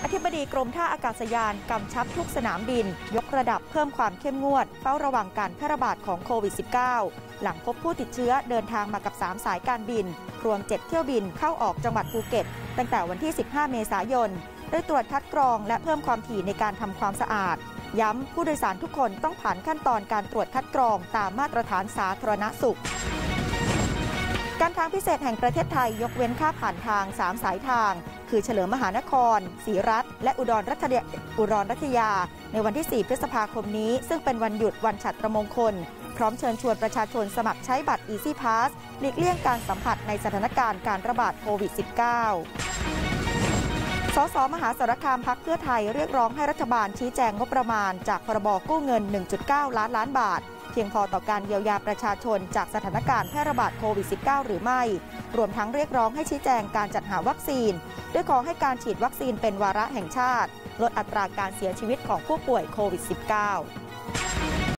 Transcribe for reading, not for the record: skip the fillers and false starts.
ธิบดีกรมท่าอากาศยานกำชับทุกสนามบินยกระดับเพิ่มความเข้มงวดเฝ้าระวังการแพร่ระบาดของโควิด -19 หลังพบผู้ติดเชื้อเดินทางมากับ3สายการบินรวม7เที่ยวบินเข้าออกจังหวัดภูเก็ตตั้งแต่วันที่15 เมษายนโดยตรวจคัดกรองและเพิ่มความถี่ในการทำความสะอาดย้ำผู้โดยสารทุกคนต้องผ่านขั้นตอนการตรวจคัดกรองตามมาตรฐานสาธารณสุขการทางพิเศษแห่งประเทศไทยยกเว้นค่าผ่านทาง3สายทางคือเฉลิมมหานครศรีรัตน์และอุดรรัตยาในวันที่4พฤษภาคมนี้ซึ่งเป็นวันหยุดวันฉัตรมงคลพร้อมเชิญชวนประชาชนสมัครใช้บัตร Easy Pass หลีกเลี่ยงการสัมผัสในสถานการณ์การระบาดโควิด -19 สสมหาสารคามพรรคเพื่อไทยเรียกร้องให้รัฐบาลชี้แจงงบประมาณจากพรบกู้เงิน 1.9 ล้านบาทเพียงพอต่อการเยียวยาประชาชนจากสถานการณ์แพร่ระบาดโควิด -19 หรือไม่รวมทั้งเรียกร้องให้ชี้แจงการจัดหาวัคซีนโดยขอให้การฉีดวัคซีนเป็นวาระแห่งชาติลดอัตราการเสียชีวิตของผู้ป่วยโควิด -19